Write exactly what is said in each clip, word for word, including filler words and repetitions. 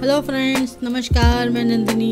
Hello friends, नमस्कार। मैं Nandini.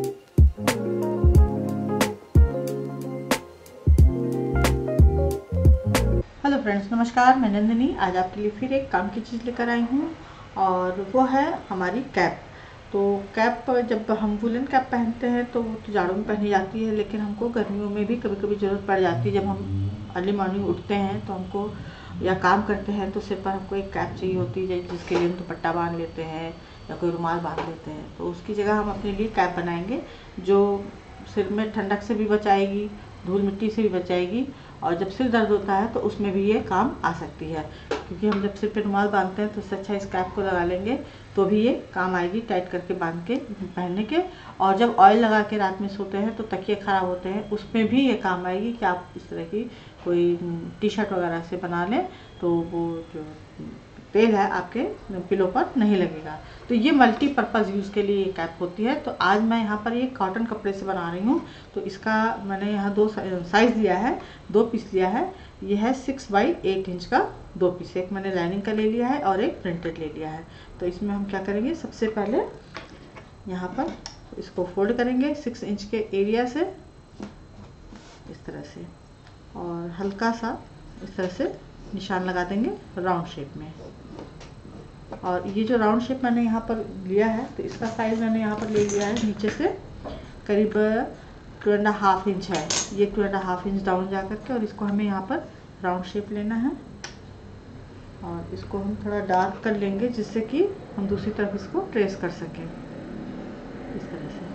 Hello friends, नमस्कार। मैं नंदिनी आज आपके लिए फिर एक काम की चीज़ लेकर आई हूँ और वो है हमारी कैप। तो कैप जब हम वुलन कैप पहनते हैं तो वो तो जाड़ों में पहनी जाती है, लेकिन हमको गर्मियों में भी कभी कभी ज़रूरत पड़ जाती है। जब हम अर्ली मॉर्निंग उठते हैं तो हमको या काम करते हैं तो सिर पर हमको एक कैप चाहिए होती है, जिसके लिए हम दुपट्टा बांध लेते हैं या कोई रुमाल बांध लेते हैं। तो उसकी जगह हम अपने लिए कैप बनाएंगे जो सिर में ठंडक से भी बचाएगी, धूल मिट्टी से भी बचाएगी, और जब सिर दर्द होता है तो उसमें भी ये काम आ सकती है। क्योंकि हम जब सिर पे रुमाल बांधते हैं तो उससे अच्छा इस कैप को लगा लेंगे तो भी ये काम आएगी, टाइट करके बांध के पहनने के। और जब ऑयल लगा के रात में सोते हैं तो तकिए ख़राब होते हैं, उसमें भी ये काम आएगी कि आप इस तरह की कोई टी शर्ट वगैरह से बना लें तो वो जो तेल है आपके पिलो पर नहीं लगेगा। तो ये मल्टीपर्पज़ यूज़ के लिए ये कैप होती है। तो आज मैं यहाँ पर ये कॉटन कपड़े से बना रही हूँ। तो इसका मैंने यहाँ दो साइज़ लिया है, दो पीस लिया है। ये है सिक्स बाई एट इंच का दो पीस, एक मैंने लाइनिंग का ले लिया है और एक प्रिंटेड ले लिया है। तो इसमें हम क्या करेंगे, सबसे पहले यहाँ पर इसको फोल्ड करेंगे सिक्स इंच के एरिया से इस तरह से, और हल्का सा इस तरह से निशान लगा देंगे राउंड शेप में। और ये जो राउंड शेप मैंने यहाँ पर लिया है तो इसका साइज़ मैंने यहाँ पर ले लिया है नीचे से करीब टू एंड हाफ इंच है। ये two and half inch down जा करके, और इसको हमें यहाँ पर राउंड शेप लेना है और इसको हम थोड़ा डार्क कर लेंगे जिससे कि हम दूसरी तरफ इसको ट्रेस कर सकें इस तरह से।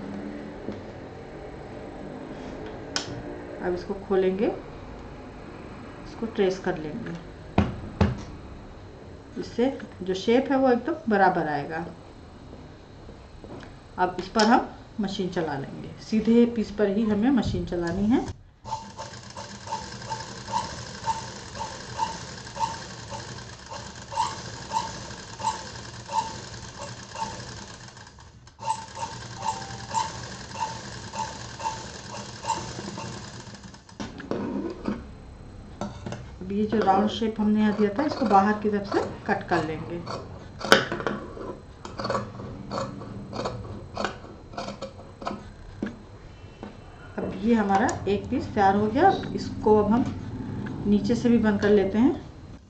अब इसको खोलेंगे, इसको ट्रेस कर लेंगे, इससे जो शेप है वो एकदम बराबर आएगा। अब इस पर हम मशीन चला लेंगे, सीधे पीस पर ही हमें मशीन चलानी है। अब ये जो राउंड शेप हमने यहाँ दिया था इसको बाहर की तरफ से कट कर लेंगे। अब ये हमारा एक पीस तैयार हो गया। इसको अब हम नीचे से भी बंद कर लेते हैं।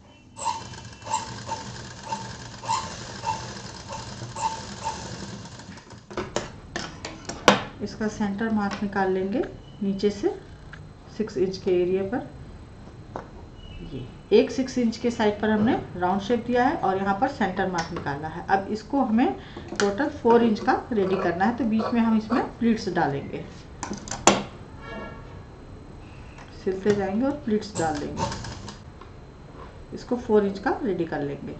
इसका सेंटर मार्क निकाल लेंगे नीचे से सिक्स इंच के एरिया पर। ये एक सिक्स इंच के साइड पर हमने राउंड शेप दिया है और यहाँ पर सेंटर मार्क निकालना है। अब इसको हमें टोटल फोर इंच का रेडी करना है। तो बीच में हम इसमें प्लीट्स डालेंगे, सिलते जाएंगे और प्लीट्स डाल देंगे। इसको फोर इंच का रेडी कर लेंगे।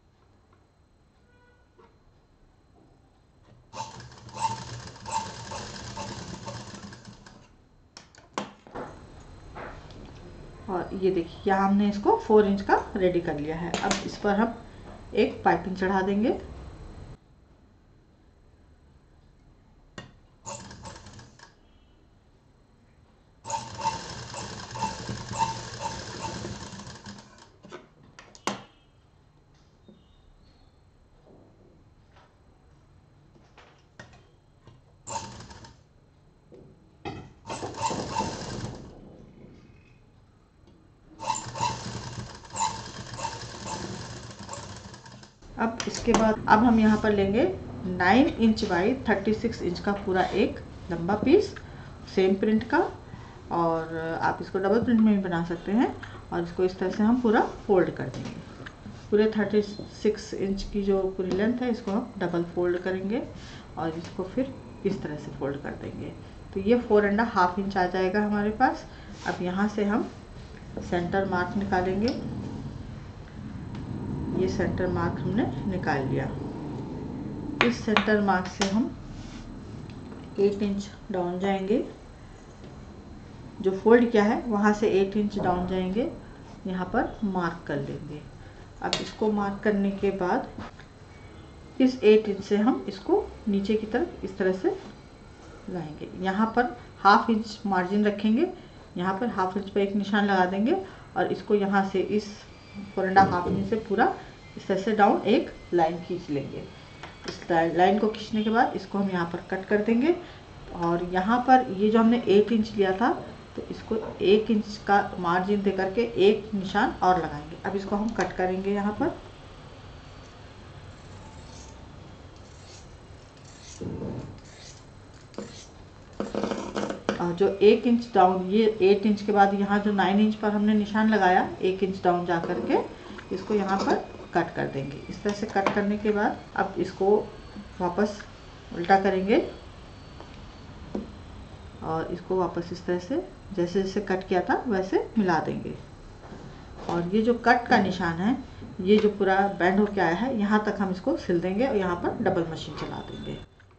और ये देखिए यहाँ हमने इसको फोर इंच का रेडी कर लिया है। अब इस पर हम एक पाइपिंग चढ़ा देंगे। अब इसके बाद अब हम यहाँ पर लेंगे nine inch by thirty six inch का पूरा एक लंबा पीस सेम प्रिंट का, और आप इसको डबल प्रिंट में भी बना सकते हैं। और इसको इस तरह से हम पूरा फोल्ड कर देंगे। पूरे थर्टी सिक्स इंच की जो पूरी लेंथ है इसको हम डबल फोल्ड करेंगे और इसको फिर इस तरह से फोल्ड कर देंगे। तो ये फोर एंड हाफ इंच आ जाएगा हमारे पास। अब यहाँ से हम सेंटर मार्क निकालेंगे। ये सेंटर मार्क हमने निकाल लिया। इस सेंटर मार्क से हम एट इंच डाउन जाएंगे, जो फोल्ड किया है वहाँ से एट इंच डाउन जाएंगे, यहाँ पर मार्क कर लेंगे। अब इसको मार्क करने के बाद इस एट इंच से हम इसको नीचे की तरफ इस तरह से लाएंगे। यहाँ पर हाफ इंच मार्जिन रखेंगे, यहाँ पर हाफ इंच पर एक निशान लगा देंगे और इसको यहाँ से इस फोर एंड हाफ इंच से पूरा इस तरह से डाउन एक लाइन खींच लेंगे। इस लाइन को खींचने के बाद इसको हम यहाँ पर कट कर देंगे। और यहाँ पर ये जो हमने एक इंच लिया था तो इसको एक इंच का मार्जिन दे करके एक निशान और लगाएंगे। अब इसको हम कट करेंगे यहाँ पर। और जो एक इंच डाउन, ये एट इंच के बाद यहाँ जो नाइन इंच पर हमने निशान लगाया, एक इंच डाउन जा करके इसको यहाँ पर कट कर देंगे। इस तरह से कट करने के बाद अब इसको वापस उल्टा करेंगे और इसको वापस इस तरह से जैसे जैसे कट किया था वैसे मिला देंगे। और ये जो कट का निशान है, ये जो पूरा बैंड होके आया है, यहाँ तक हम इसको सिल देंगे और यहाँ पर डबल मशीन चला देंगे।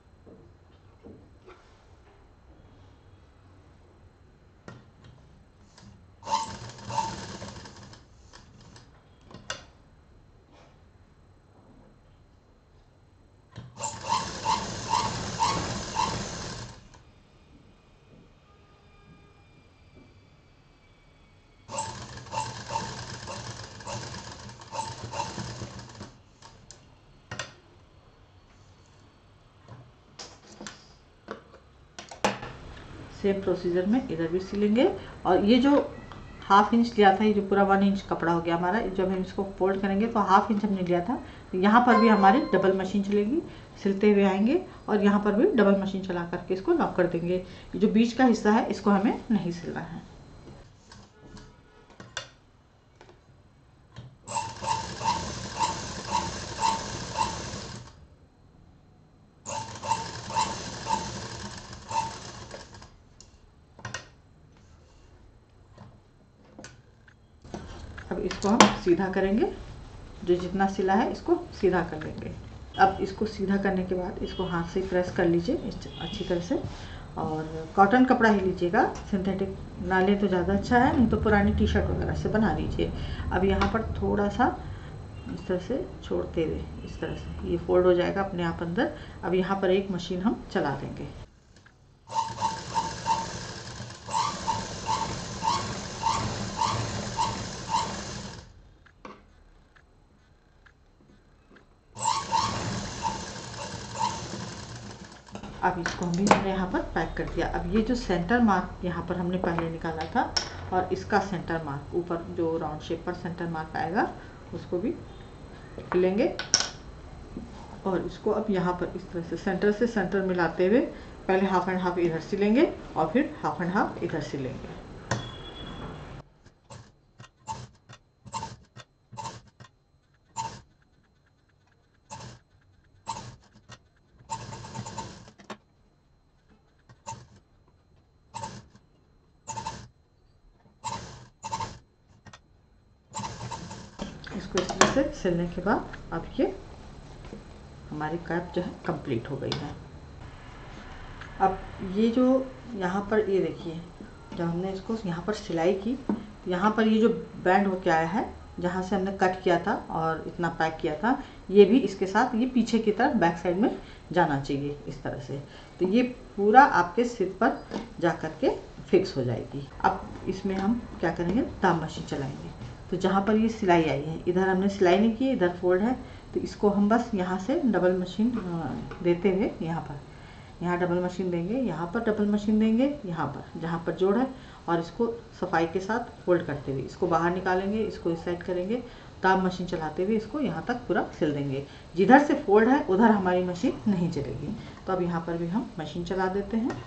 सेम प्रोसीजर में इधर भी सिलेंगे। और ये जो हाफ इंच लिया था, ये जो पूरा वन इंच कपड़ा हो गया हमारा, जब हम इसको फोल्ड करेंगे तो हाफ इंच हमने लिया था, तो यहाँ पर भी हमारी डबल मशीन चलेगी, सिलते हुए आएंगे और यहाँ पर भी डबल मशीन चला करके इसको लॉक कर देंगे। ये जो बीच का हिस्सा है इसको हमें नहीं सिलना है। अब इसको हम सीधा करेंगे, जो जितना सिला है इसको सीधा कर लेंगे। अब इसको सीधा करने के बाद इसको हाथ से प्रेस कर लीजिए अच्छी तरह से। और कॉटन कपड़ा ही लीजिएगा, सिंथेटिक ना लें तो ज़्यादा अच्छा है, नहीं तो पुरानी टी शर्ट वगैरह से बना लीजिए। अब यहाँ पर थोड़ा सा इस तरह से छोड़ते हुए इस तरह से ये फोल्ड हो जाएगा अपने आप अंदर। अब यहाँ पर एक मशीन हम चला देंगे। अब इसको हमने यहाँ पर पैक कर दिया। अब ये जो सेंटर मार्क यहाँ पर हमने पहले निकाला था और इसका सेंटर मार्क ऊपर जो राउंड शेप पर सेंटर मार्क आएगा उसको भी लेंगे और इसको अब यहाँ पर इस तरह से सेंटर से सेंटर मिलाते हुए पहले हाफ एंड हाफ इधर सिलेंगे और फिर हाफ एंड हाफ इधर सिलेंगे। इसको इस तरह से सिलने के बाद अब ये हमारी कैप जो है कंप्लीट हो गई है। अब ये जो यहाँ पर ये देखिए, जब हमने इसको यहाँ पर सिलाई की, यहाँ पर ये जो बैंड होके आया है जहाँ से हमने कट किया था और इतना पैक किया था, ये भी इसके साथ ये पीछे की तरफ बैक साइड में जाना चाहिए इस तरह से। तो ये पूरा आपके सिर पर जा कर के फिक्स हो जाएगी। अब इसमें हम क्या करेंगे, दाम मशीन चलाएंगे। तो जहाँ पर ये सिलाई आई है, इधर हमने सिलाई नहीं की, इधर फोल्ड है, तो इसको हम बस यहाँ से डबल मशीन देते हुए यहाँ पर यहाँ डबल मशीन देंगे, यहाँ पर डबल मशीन देंगे, यहाँ पर जहाँ पर जोड़ है, और इसको सफाई के साथ फोल्ड करते हुए इसको बाहर निकालेंगे, इसको इस साइड करेंगे, दाब मशीन चलाते हुए इसको यहाँ तक पूरा सिल देंगे। जिधर से फोल्ड है उधर हमारी मशीन नहीं चलेगी। तो अब यहाँ पर भी हम मशीन चला देते हैं।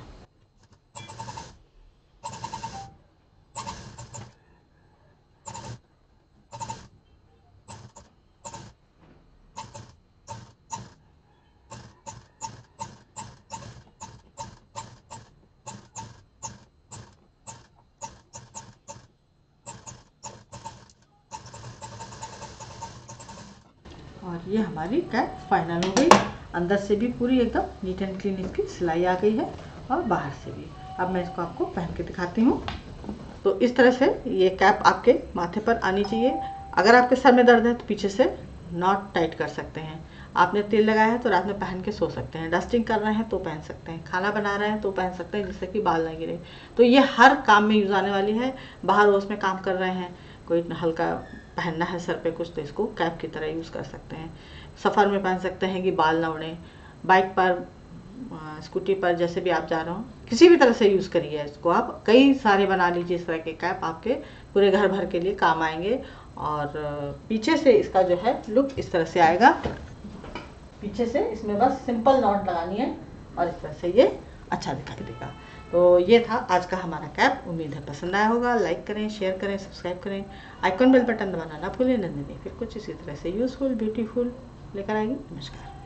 और ये हमारी कैप फाइनल हो गई। अंदर से भी पूरी एकदम नीट एंड क्लीन इसकी सिलाई आ गई है और बाहर से भी। अब मैं इसको आपको पहन के दिखाती हूँ। तो इस तरह से ये कैप आपके माथे पर आनी चाहिए। अगर आपके सर में दर्द है तो पीछे से नॉट टाइट कर सकते हैं। आपने तेल लगाया है तो रात में पहन के सो सकते हैं। डस्टिंग कर रहे हैं तो पहन सकते हैं। खाना बना रहे हैं तो पहन सकते हैं, जिससे कि बाल ना गिरे। तो ये हर काम में यूज़ आने वाली है। बाहर रोज में काम कर रहे हैं, कोई हल्का पहनना है सर पे कुछ, तो इसको कैप की तरह यूज़ कर सकते हैं। सफ़र में पहन सकते हैं कि बाल ना उड़े, बाइक पर, स्कूटी पर, जैसे भी आप जा रहे हो, किसी भी तरह से यूज़ करिए इसको। आप कई सारे बना लीजिए इस तरह के कैप, आपके पूरे घर भर के लिए काम आएंगे। और पीछे से इसका जो है लुक इस तरह से आएगा। पीछे से इसमें बस सिंपल नॉट लगानी है और इस तरह से ये अच्छा दिखाई देगा। तो ये था आज का हमारा कैप। उम्मीद है पसंद आया होगा। लाइक करें, शेयर करें, सब्सक्राइब करें, आइकॉन बेल बटन दबाना ना भूलें। नंदिनी फिर कुछ इसी तरह से यूज़फुल, ब्यूटीफुल लेकर आएंगे। नमस्कार।